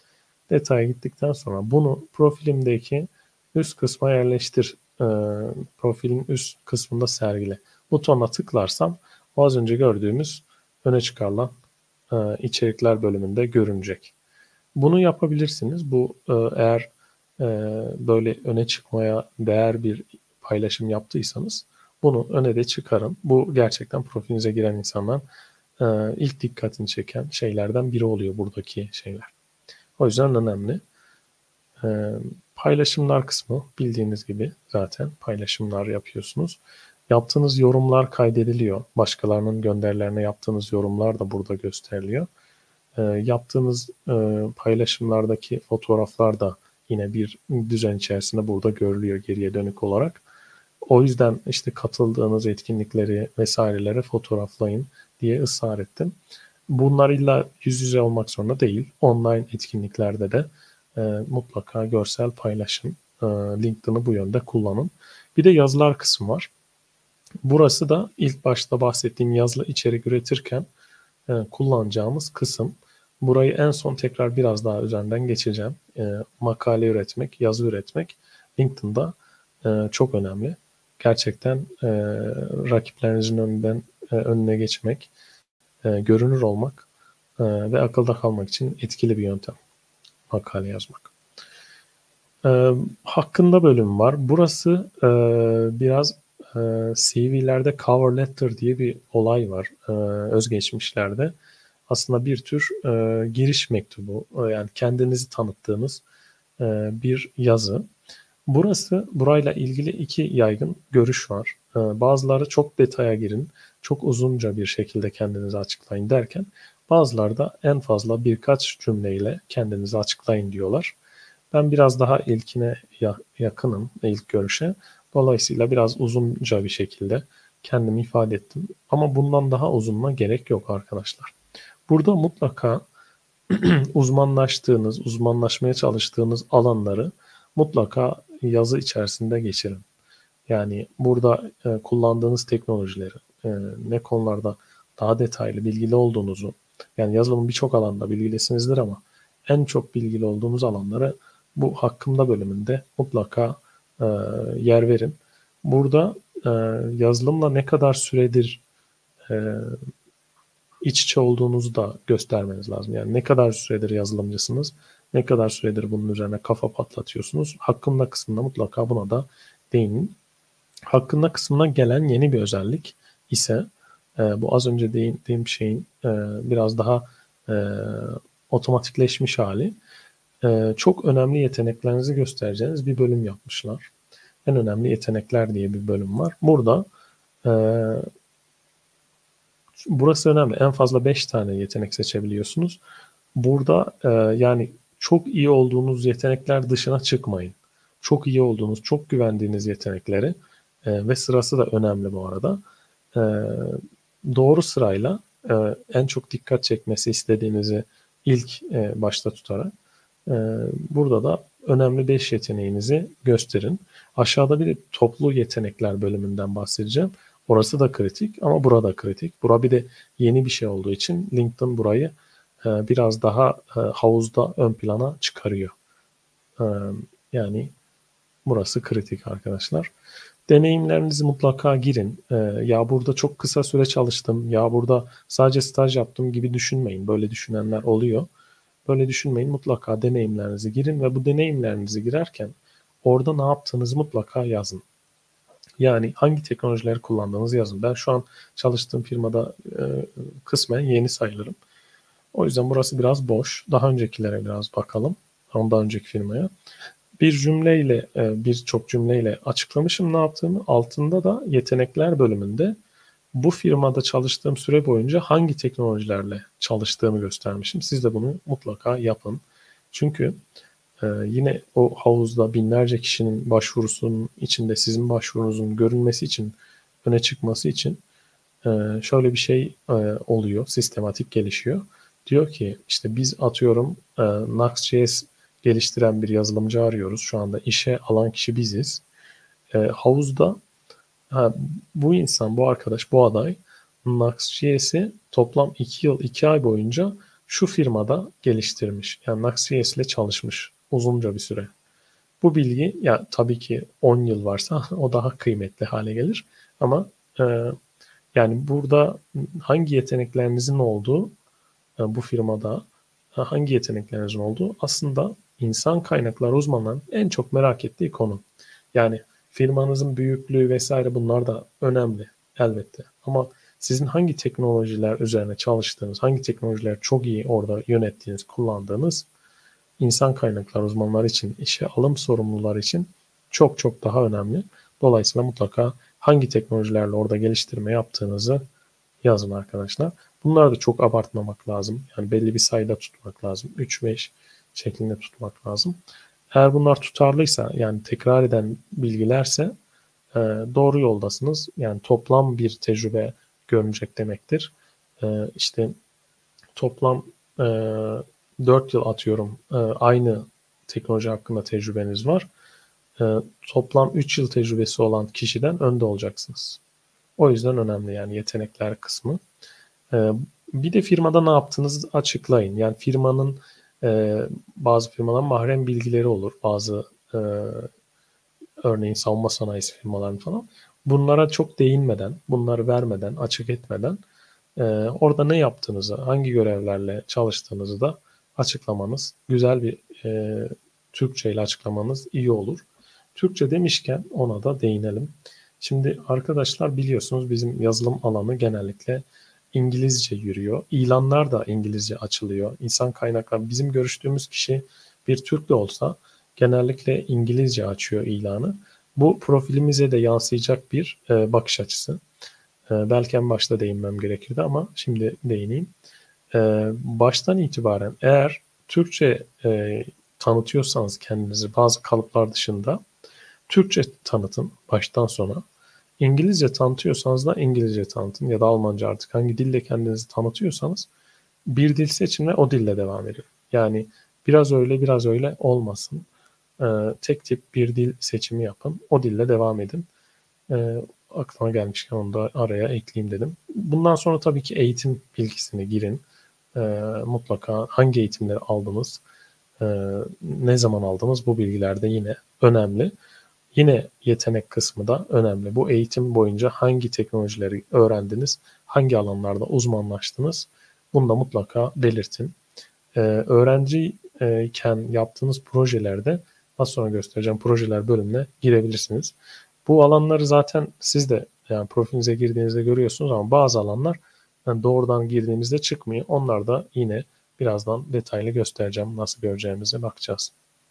Detaya gittikten sonra bunu profilimdeki üst kısma yerleştir, e, profilin üst kısmında sergile butonuna tıklarsam o az önce gördüğümüz öne çıkarılan e, içerikler bölümünde görünecek. Bunu yapabilirsiniz. Bu e, eğer e, böyle öne çıkmaya değer bir paylaşım yaptıysanız bunu öne de çıkarın. Bu gerçekten profilinize giren insanlar e, ilk dikkatini çeken şeylerden biri oluyor buradaki şeyler. O yüzden önemli. E, paylaşımlar kısmı bildiğiniz gibi zaten paylaşımlar yapıyorsunuz. Yaptığınız yorumlar kaydediliyor. Başkalarının gönderilerine yaptığınız yorumlar da burada gösteriliyor. E, yaptığınız e, paylaşımlardaki fotoğraflar da yine bir düzen içerisinde burada görülüyor geriye dönük olarak. O yüzden işte katıldığınız etkinlikleri vesaireleri fotoğraflayın diye ısrar ettim. Bunlar illa yüz yüze olmak zorunda değil. Online etkinliklerde de e, mutlaka görsel paylaşın. E, LinkedIn'ı bu yönde kullanın. Bir de yazılar kısmı var. Burası da ilk başta bahsettiğim yazılı içerik üretirken e, kullanacağımız kısım. Burayı en son tekrar biraz daha üzerinden geçeceğim. E, makale üretmek, yazı üretmek LinkedIn'da e, çok önemli. Gerçekten e, rakiplerinizin önünden e, önüne geçmek, e, görünür olmak e, ve akılda kalmak için etkili bir yöntem makale yazmak. E, hakkında bölüm var. Burası e, biraz e, C V'lerde cover letter diye bir olay var e, özgeçmişlerde. Aslında bir tür e, giriş mektubu, e, yani kendinizi tanıttığınız e, bir yazı. Burası, burayla ilgili iki yaygın görüş var. E, bazıları çok detaya girin, çok uzunca bir şekilde kendinizi açıklayın derken, bazıları da en fazla birkaç cümleyle kendinizi açıklayın diyorlar. Ben biraz daha ilkine yakınım, ilk görüşe. Dolayısıyla biraz uzunca bir şekilde kendimi ifade ettim. Ama bundan daha uzununa gerek yok arkadaşlar. Burada mutlaka uzmanlaştığınız, uzmanlaşmaya çalıştığınız alanları mutlaka yazı içerisinde geçirin. Yani burada e, kullandığınız teknolojileri, e, ne konularda daha detaylı bilgili olduğunuzu, yani yazılımın birçok alanda bilgilisinizdir ama en çok bilgili olduğunuz alanları bu hakkımda bölümünde mutlaka e, yer verin. Burada e, yazılımla ne kadar süredir e, iç içe olduğunuzu da göstermeniz lazım. Yani ne kadar süredir yazılımcısınız, ne kadar süredir bunun üzerine kafa patlatıyorsunuz. Hakkında kısmında mutlaka buna da değinin. Hakkında kısmına gelen yeni bir özellik ise e, bu az önce değindiğim şeyin e, biraz daha e, otomatikleşmiş hali. E, çok önemli yeteneklerinizi göstereceğiniz bir bölüm yapmışlar. En önemli yetenekler diye bir bölüm var. Burada e, burası önemli. En fazla beş tane yetenek seçebiliyorsunuz. Burada e, yani çok iyi olduğunuz yetenekler dışına çıkmayın. Çok iyi olduğunuz, çok güvendiğiniz yetenekleri e, ve sırası da önemli bu arada. E, doğru sırayla e, en çok dikkat çekmesi istediğinizi ilk e, başta tutarak e, burada da önemli beş yeteneğinizi gösterin. Aşağıda bir de toplu yetenekler bölümünden bahsedeceğim. Orası da kritik ama burada kritik. Bura bir de yeni bir şey olduğu için LinkedIn burayı e, biraz daha e, havuzda ön plana çıkarıyor. E, yani burası kritik arkadaşlar. Deneyimlerinizi mutlaka girin. E, ya burada çok kısa süre çalıştım, ya burada sadece staj yaptım gibi düşünmeyin. Böyle düşünenler oluyor. Böyle düşünmeyin. Mutlaka deneyimlerinizi girin ve bu deneyimlerinizi girerken orada ne yaptığınızı mutlaka yazın. Yani hangi teknolojileri kullandığınızı yazın. Ben şu an çalıştığım firmada e, kısmen yeni sayılırım. O yüzden burası biraz boş. Daha öncekilere biraz bakalım. Ondan önceki firmaya. Bir cümleyle, e, birçok cümleyle açıklamışım ne yaptığımı. Altında da yetenekler bölümünde bu firmada çalıştığım süre boyunca hangi teknolojilerle çalıştığımı göstermişim. Siz de bunu mutlaka yapın. Çünkü Ee, yine o havuzda binlerce kişinin başvurusunun içinde sizin başvurunuzun görülmesi için, öne çıkması için e, şöyle bir şey e, oluyor, sistematik gelişiyor. Diyor ki işte biz atıyorum e, Nuxt.js geliştiren bir yazılımcı arıyoruz. Şu anda işe alan kişi biziz. E, havuzda ha, bu insan, bu arkadaş, bu aday Nuxt.js'i toplam iki yıl, iki ay boyunca şu firmada geliştirmiş. Yani Nuxt.js ile çalışmış uzunca bir süre. Bu bilgi ya tabii ki on yıl varsa o daha kıymetli hale gelir. Ama e, yani burada hangi yeteneklerinizin olduğu e, bu firmada e, hangi yeteneklerinizin olduğu aslında insan kaynakları uzmanlarının en çok merak ettiği konu. Yani firmanızın büyüklüğü vesaire bunlar da önemli elbette. Ama sizin hangi teknolojiler üzerine çalıştığınız, hangi teknolojiler çok iyi orada yönettiğiniz, kullandığınız insan kaynakları uzmanları için, işe alım sorumluları için çok çok daha önemli. Dolayısıyla mutlaka hangi teknolojilerle orada geliştirme yaptığınızı yazın arkadaşlar. Bunları da çok abartmamak lazım. Yani belli bir sayıda tutmak lazım. üç beş şeklinde tutmak lazım. Eğer bunlar tutarlıysa yani tekrar eden bilgilerse e, doğru yoldasınız. Yani toplam bir tecrübe görünecek demektir. E, işte toplam e, dört yıl atıyorum e, aynı teknoloji hakkında tecrübeniz var. E, toplam üç yıl tecrübesi olan kişiden önde olacaksınız. O yüzden önemli yani yetenekler kısmı. E, bir de firmada ne yaptığınızı açıklayın. Yani firmanın e, bazı firmaların mahrem bilgileri olur. Bazı e, örneğin savunma sanayisi firmaların falan. Bunlara çok değinmeden, bunları vermeden, açık etmeden e, orada ne yaptığınızı, hangi görevlerle çalıştığınızı da açıklamanız, güzel bir e, Türkçe ile açıklamanız iyi olur. Türkçe demişken ona da değinelim. Şimdi arkadaşlar biliyorsunuz bizim yazılım alanı genellikle İngilizce yürüyor. İlanlar da İngilizce açılıyor. İnsan kaynakları, bizim görüştüğümüz kişi bir Türk de olsa genellikle İngilizce açıyor ilanı. Bu profilimize de yansıyacak bir e, bakış açısı. E, belki en başta değinmem gerekirdi ama şimdi değineyim. E, baştan itibaren eğer Türkçe e, tanıtıyorsanız kendinizi bazı kalıplar dışında Türkçe tanıtın baştan sona. İngilizce tanıtıyorsanız da İngilizce tanıtın ya da Almanca, artık hangi dille kendinizi tanıtıyorsanız bir dil seçin ve o dille devam edin. Yani biraz öyle biraz öyle olmasın. Ee, tek tip bir dil seçimi yapın. O dille devam edin. Ee, aklıma gelmişken onu da araya ekleyeyim dedim. Bundan sonra tabii ki eğitim bilgisini girin. Ee, mutlaka hangi eğitimleri aldınız, e, ne zaman aldınız, bu bilgiler de yine önemli. Yine yetenek kısmı da önemli. Bu eğitim boyunca hangi teknolojileri öğrendiniz, hangi alanlarda uzmanlaştınız, bunu da mutlaka belirtin. Ee, öğrenciyken yaptığınız projelerde, az sonra göstereceğim projeler bölümüne girebilirsiniz. Bu alanları zaten siz de yani profilinize girdiğinizde görüyorsunuz ama bazı alanlar yani doğrudan girdiğimizde çıkmıyor. Onlar da yine birazdan detaylı göstereceğim. Nasıl göreceğimize bakacağız.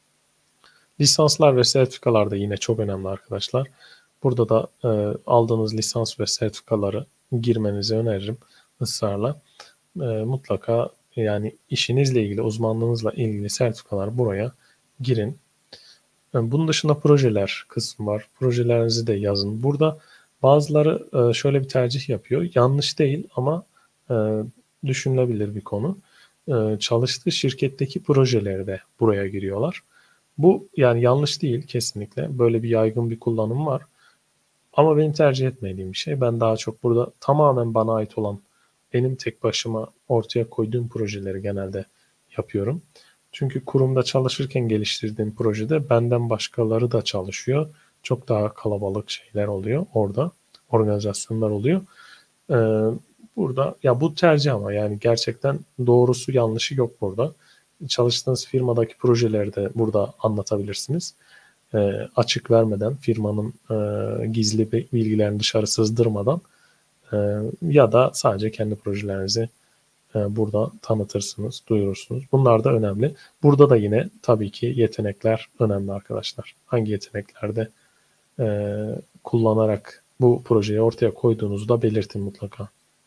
Lisanslar ve sertifikalar da yine çok önemli arkadaşlar. Burada da e, aldığınız lisans ve sertifikaları girmenizi öneririm ısrarla. E, mutlaka yani işinizle ilgili, uzmanlığınızla ilgili sertifikalar buraya girin. Yani bunun dışında projeler kısmı var. Projelerinizi de yazın. Burada bazıları e, şöyle bir tercih yapıyor. Yanlış değil ama e, düşünülebilir bir konu. E, çalıştığı şirketteki projeleri de buraya giriyorlar. Bu yani yanlış değil kesinlikle. Böyle bir yaygın bir kullanım var. Ama benim tercih etmediğim bir şey. Ben daha çok burada tamamen bana ait olan, benim tek başıma ortaya koyduğum projeleri genelde yapıyorum. Çünkü kurumda çalışırken geliştirdiğim projede benden başkaları da çalışıyor. Çok daha kalabalık şeyler oluyor orada. Organizasyonlar oluyor. Ee, burada ya bu tercih ama yani gerçekten doğrusu yanlışı yok burada. Çalıştığınız firmadaki projeleri de burada anlatabilirsiniz. E, açık vermeden, firmanın e, gizli bilgilerini dışarı sızdırmadan e, ya da sadece kendi projelerinizi e, burada tanıtırsınız, duyurursunuz. Bunlar da önemli. Burada da yine tabii ki yetenekler önemli arkadaşlar. Hangi yeteneklerde e, kullanarak bu projeyi ortaya koyduğunuzu da belirtin mutlaka.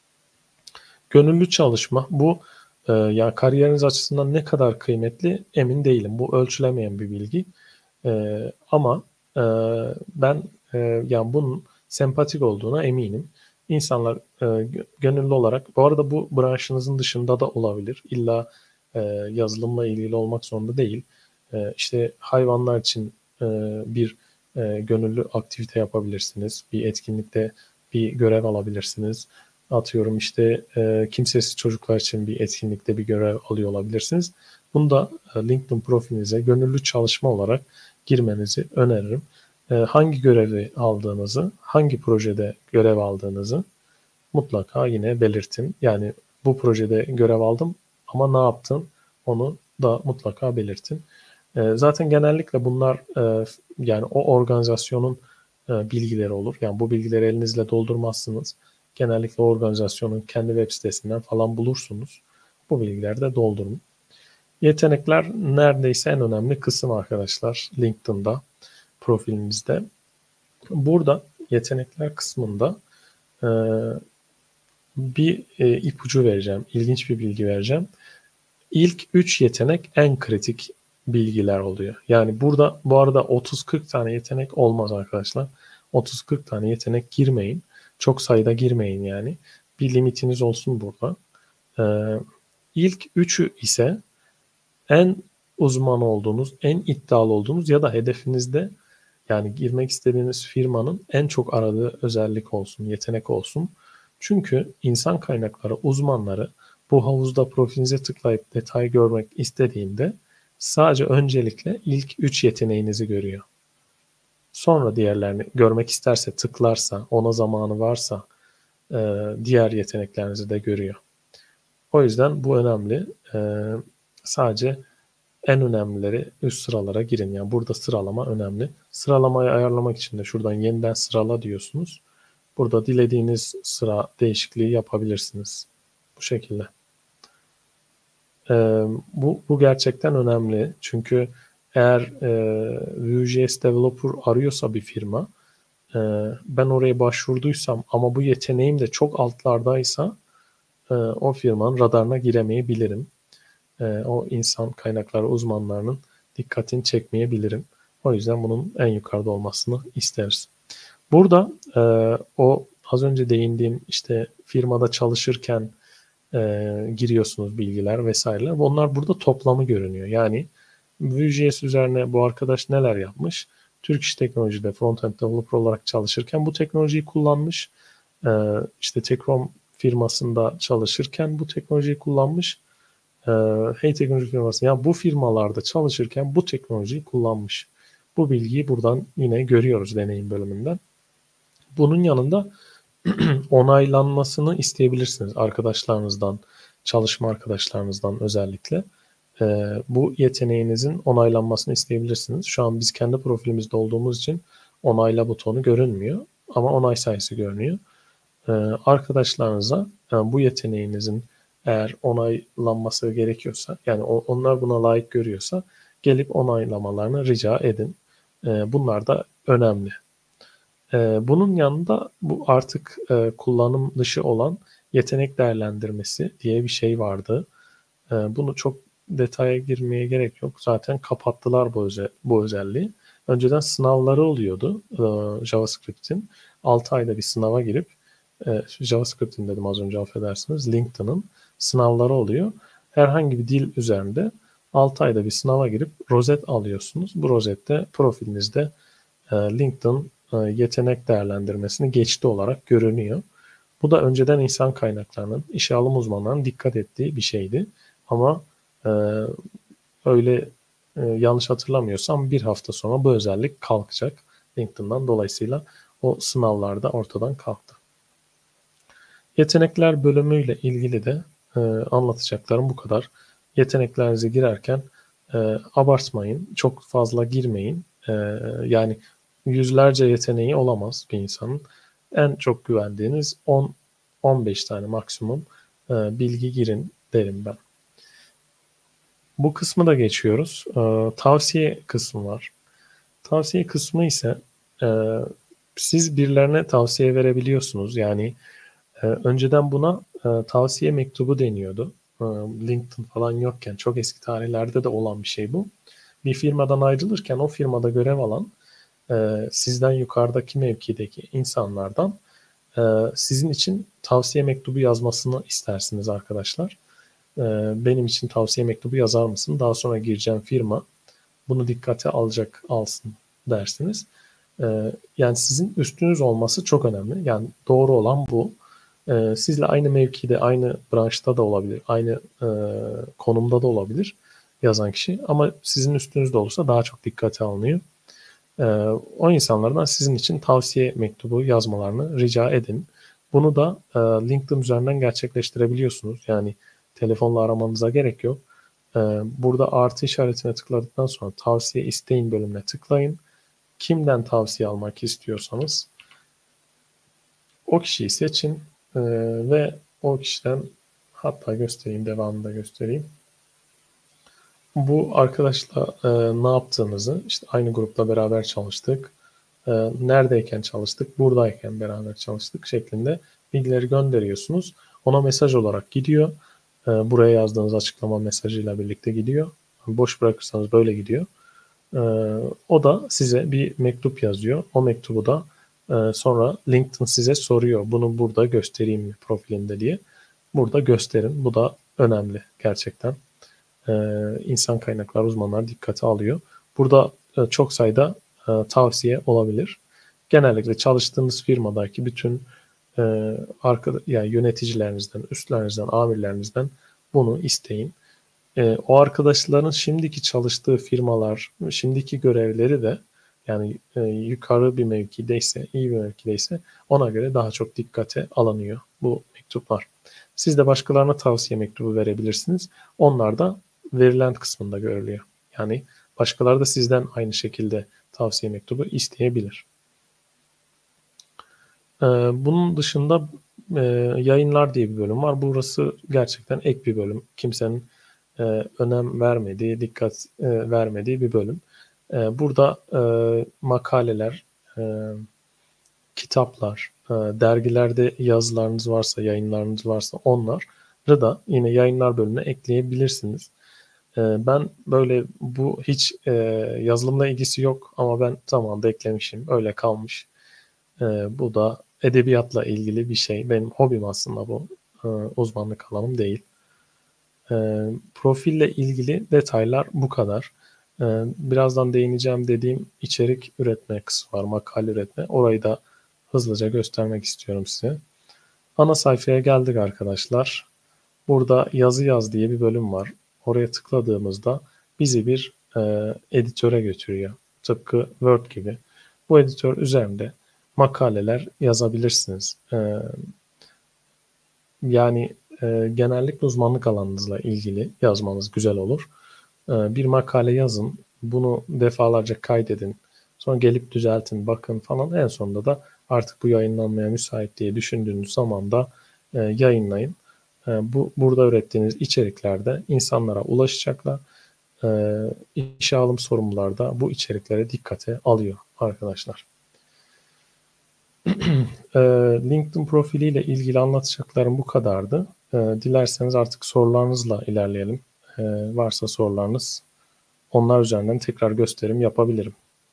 Gönüllü çalışma bu e, ya kariyeriniz açısından ne kadar kıymetli emin değilim. Bu ölçülemeyen bir bilgi. E, ama e, ben e, yani bunun sempatik olduğuna eminim. İnsanlar e, gönüllü olarak, bu arada bu branşınızın dışında da olabilir. İlla e, yazılımla ilgili olmak zorunda değil. E, işte hayvanlar için e, bir e, gönüllü aktivite yapabilirsiniz. Bir etkinlikte bir görev alabilirsiniz. Atıyorum işte e, kimsesiz çocuklar için bir etkinlikte bir görev alıyor olabilirsiniz. Bunu da e, LinkedIn profilinize gönüllü çalışma olarak girmenizi öneririm. E, hangi görevi aldığınızı, hangi projede görev aldığınızı mutlaka yine belirtin. Yani bu projede görev aldım ama ne yaptın onu da mutlaka belirtin. E, zaten genellikle bunlar e, yani o organizasyonun e, bilgileri olur. Yani bu bilgileri elinizle doldurmazsınız. Genellikle organizasyonun kendi web sitesinden falan bulursunuz. Bu bilgileri de doldurun. Yetenekler neredeyse en önemli kısım arkadaşlar LinkedIn'da, profilinizde. Burada yetenekler kısmında e, bir e, ipucu vereceğim, ilginç bir bilgi vereceğim. İlk üç yetenek en kritik bilgiler oluyor. Yani burada bu arada otuz kırk tane yetenek olmaz arkadaşlar. otuz kırk tane yetenek girmeyin. Çok sayıda girmeyin yani. Bir limitiniz olsun burada. Ee, ilk üçü ise en uzman olduğunuz, en iddialı olduğunuz ya da hedefinizde yani girmek istediğiniz firmanın en çok aradığı özellik olsun, yetenek olsun. Çünkü insan kaynakları uzmanları bu havuzda profilinize tıklayıp detay görmek istediğinde sadece öncelikle ilk üç yeteneğinizi görüyor. Sonra diğerlerini görmek isterse, tıklarsa, ona zamanı varsa diğer yeteneklerinizi de görüyor. O yüzden bu önemli. Sadece en önemlileri üst sıralara girin. Yani burada sıralama önemli. Sıralamayı ayarlamak için de şuradan yeniden sırala diyorsunuz. Burada dilediğiniz sıra değişikliği yapabilirsiniz. Bu şekilde. Ee, bu, bu gerçekten önemli. Çünkü eğer e, Vue.js Developer arıyorsa bir firma, e, ben oraya başvurduysam ama bu yeteneğim de çok altlardaysa e, o firmanın radarına giremeyebilirim. E, o insan kaynakları uzmanlarının dikkatini çekmeyebilirim. O yüzden bunun en yukarıda olmasını isteriz. Burada e, o az önce değindiğim işte firmada çalışırken e, giriyorsunuz bilgiler vesaireler. Onlar burada toplamı görünüyor. Yani Vue.js üzerine bu arkadaş neler yapmış? Türk İş Teknoloji'de frontend developer olarak çalışırken bu teknolojiyi kullanmış. E, işte Tekrom firmasında çalışırken bu teknolojiyi kullanmış. E, Hey Teknoloji firması, yani bu firmalarda çalışırken bu teknolojiyi kullanmış. Bu bilgiyi buradan yine görüyoruz deneyim bölümünden. Bunun yanında onaylanmasını isteyebilirsiniz arkadaşlarınızdan, çalışma arkadaşlarınızdan özellikle. Ee, bu yeteneğinizin onaylanmasını isteyebilirsiniz. Şu an biz kendi profilimizde olduğumuz için onayla butonu görünmüyor ama onay sayısı görünüyor. Ee, arkadaşlarınıza yani bu yeteneğinizin eğer onaylanması gerekiyorsa, yani onlar buna layık görüyorsa gelip onaylamalarını rica edin. Ee, bunlar da önemli. Bunun yanında bu artık kullanım dışı olan yetenek değerlendirmesi diye bir şey vardı. Bunu çok detaya girmeye gerek yok. Zaten kapattılar bu, özel, bu özelliği. Önceden sınavları oluyordu JavaScript'in. altı ayda bir sınava girip, JavaScript'in dedim az önce affedersiniz, LinkedIn'ın sınavları oluyor. Herhangi bir dil üzerinde altı ayda bir sınava girip rozet alıyorsunuz. Bu rozette profilinizde LinkedIn yetenek değerlendirmesini geçti olarak görünüyor. Bu da önceden insan kaynaklarının, işe alım uzmanlarının dikkat ettiği bir şeydi. Ama e, öyle e, yanlış hatırlamıyorsam bir hafta sonra bu özellik kalkacak LinkedIn'dan. Dolayısıyla o sınavlarda ortadan kalktı. Yetenekler bölümüyle ilgili de e, anlatacaklarım bu kadar. Yeteneklerinize girerken e, abartmayın, çok fazla girmeyin. E, yani yüzlerce yeteneği olamaz bir insanın. En çok güvendiğiniz on on beş tane maksimum e, bilgi girin derim ben. Bu kısmı da geçiyoruz. E, tavsiye kısmı var. Tavsiye kısmı ise e, siz birilerine tavsiye verebiliyorsunuz. Yani e, önceden buna e, tavsiye mektubu deniyordu. E, LinkedIn falan yokken çok eski tarihlerde de olan bir şey bu. Bir firmadan ayrılırken o firmada görev alan e, sizden yukarıdaki mevkideki insanlardan e, sizin için tavsiye mektubu yazmasını istersiniz arkadaşlar. E, benim için tavsiye mektubu yazar mısın? Daha sonra gireceğim firma bunu dikkate alacak, alsın dersiniz. E, yani sizin üstünüz olması çok önemli. Yani doğru olan bu. E, sizle aynı mevkide, aynı branşta da olabilir, aynı e, konumda da olabilir yazan kişi. Ama sizin üstünüzde olursa daha çok dikkate alınıyor. E, o insanlardan sizin için tavsiye mektubu yazmalarını rica edin. Bunu da e, LinkedIn üzerinden gerçekleştirebiliyorsunuz. Yani telefonla aramanıza gerek yok. E, burada artı işaretine tıkladıktan sonra tavsiye isteyin bölümüne tıklayın. Kimden tavsiye almak istiyorsanız o kişiyi seçin e, ve o kişiden, hatta göstereyim, devamını da göstereyim. Bu arkadaşla e, ne yaptığınızı, işte aynı grupla beraber çalıştık, e, neredeyken çalıştık, buradayken beraber çalıştık şeklinde bilgileri gönderiyorsunuz. Ona mesaj olarak gidiyor. E, buraya yazdığınız açıklama mesajıyla birlikte gidiyor. Boş bırakırsanız böyle gidiyor. E, o da size bir mektup yazıyor. O mektubu da e, sonra LinkedIn size soruyor. Bunu burada göstereyim mi profilinde diye. Burada gösterin. Bu da önemli gerçekten. Ee, insan kaynaklar uzmanları dikkate alıyor. Burada e, çok sayıda e, tavsiye olabilir. Genellikle çalıştığınız firmadaki bütün e, arka, yani yöneticilerinizden, üstlerinizden, amirlerinizden bunu isteyin. E, o arkadaşların şimdiki çalıştığı firmalar, şimdiki görevleri de yani e, yukarı bir mevkideyse, iyi bir mevkideyse ona göre daha çok dikkate alınıyor bu mektuplar. Siz de başkalarına tavsiye mektubu verebilirsiniz. Onlar da verilen kısmında görülüyor. Yani başkaları da sizden aynı şekilde tavsiye mektubu isteyebilir. Ee, bunun dışında e, yayınlar diye bir bölüm var. Burası gerçekten ek bir bölüm. Kimsenin e, önem vermediği, dikkat e, vermediği bir bölüm. E, burada e, makaleler, e, kitaplar, e, dergilerde yazılarınız varsa, yayınlarınız varsa onları da yine yayınlar bölümüne ekleyebilirsiniz. E, ben böyle bu hiç e, yazılımla ilgisi yok ama ben zamanında eklemişim. Öyle kalmış. E, bu da edebiyatla ilgili bir şey. Benim hobim aslında bu. E, uzmanlık alanım değil. E, profille ilgili detaylar bu kadar. E, birazdan değineceğim dediğim içerik üretme kısmı var. Makale üretme. Orayı da hızlıca göstermek istiyorum size. Ana sayfaya geldik arkadaşlar. Burada yazı yaz diye bir bölüm var. Oraya tıkladığımızda bizi bir e, editöre götürüyor. Tıpkı Word gibi. Bu editör üzerinde makaleler yazabilirsiniz. E, yani e, genellikle uzmanlık alanınızla ilgili yazmanız güzel olur. E, bir makale yazın. Bunu defalarca kaydedin. Sonra gelip düzeltin, bakın falan. En sonunda da artık bu yayınlanmaya müsait diye düşündüğünüz zaman da e, yayınlayın. E, bu burada ürettiğiniz içeriklerde insanlara ulaşacaklar. E, işe alım sorumlular da bu içeriklere dikkate alıyor arkadaşlar. e, LinkedIn profiliyle ilgili anlatacaklarım bu kadardı. E, dilerseniz artık sorularınızla ilerleyelim. E, varsa sorularınız, onlar üzerinden tekrar gösterim yapabilirim.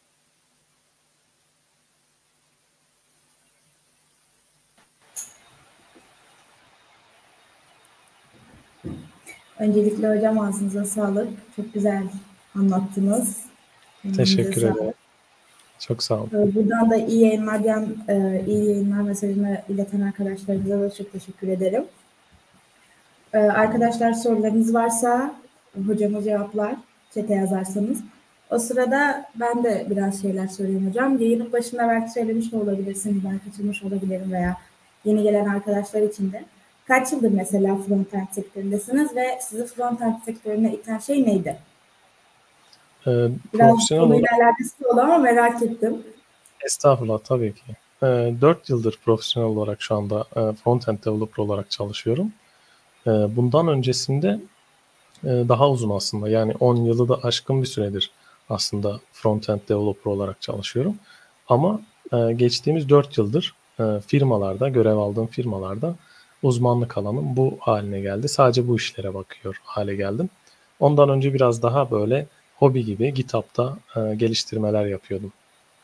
Öncelikle hocam ağzınıza sağlık. Çok güzel anlattınız. Teşekkür ederim. Çok sağ olun. Buradan da iyi yayınlar diyen, iyi yayınlar mesajını ileten arkadaşlarımıza da çok teşekkür ederim. Arkadaşlar sorularınız varsa hocama cevaplar, chat'e yazarsanız. O sırada ben de biraz şeyler söyleyeyim hocam. Yayının başında belki söylemiş de olabilirsiniz, ben kaçırmış olabilirim veya yeni gelen arkadaşlar için de. Kaç yıldır mesela frontend sektöründesiniz ve sizi frontend sektörüne iten şey neydi? Ee, Biraz konuyla alakası oldu ama merak ettim. Estağfurullah, tabii ki. Ee, dört yıldır profesyonel olarak şu anda e, frontend developer olarak çalışıyorum. E, bundan öncesinde e, daha uzun aslında, yani on yılı da aşkın bir süredir aslında frontend developer olarak çalışıyorum. Ama e, geçtiğimiz dört yıldır e, firmalarda, görev aldığım firmalarda uzmanlık alanım bu haline geldi. Sadece bu işlere bakıyor hale geldim. Ondan önce biraz daha böyle hobi gibi GitHub'da e, geliştirmeler yapıyordum.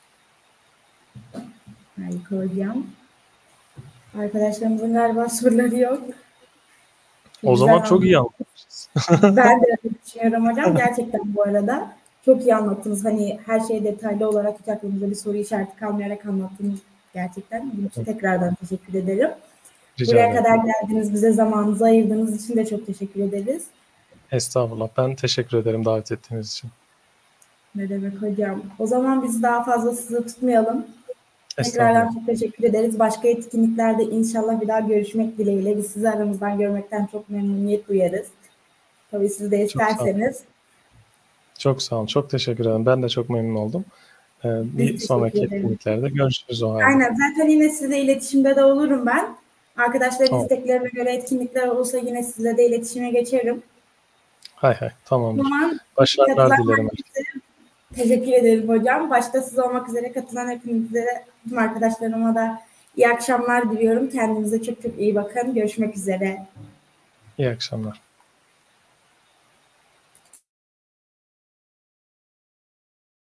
Harika hocam. Arkadaşlarımızın galiba soruları yok. Çok o zaman çok iyi anlatmışız. Ben de düşünüyorum hocam. Gerçekten bu arada çok iyi anlattınız. Hani her şeyi detaylı olarak hiç aklımızda bir soru işareti kalmayarak anlattınız gerçekten. Bunun için tekrardan teşekkür ederim. Rica Buraya ederim. Kadar geldiniz, bize zamanınızı ayırdığınız için de çok teşekkür ederiz. Estağfurullah. Ben teşekkür ederim davet ettiğiniz için. Ne demek hocam. O zaman biz daha fazla sizi tutmayalım. Tekrardan çok teşekkür ederiz. Başka etkinliklerde inşallah bir daha görüşmek dileğiyle. Biz sizi aramızdan görmekten çok memnuniyet duyarız. Tabii siz de isterseniz. Çok sağ olun. Çok, sağ olun. Çok teşekkür ederim. Ben de çok memnun oldum. Ee, bir sonraki ederim. etkinliklerde görüşürüz o halde. Aynen. Zaten yine sizle iletişimde de olurum ben. Arkadaşlar tamam. isteklerine göre etkinlikler olursa yine sizle de iletişime geçerim. Hay hay. Tamamdır. Başarılar dilerim. Teşekkür ederim hocam. Başta siz olmak üzere katılan hepinize, tüm arkadaşlarıma da iyi akşamlar diliyorum. Kendinize çok çok iyi bakın. Görüşmek üzere. İyi akşamlar.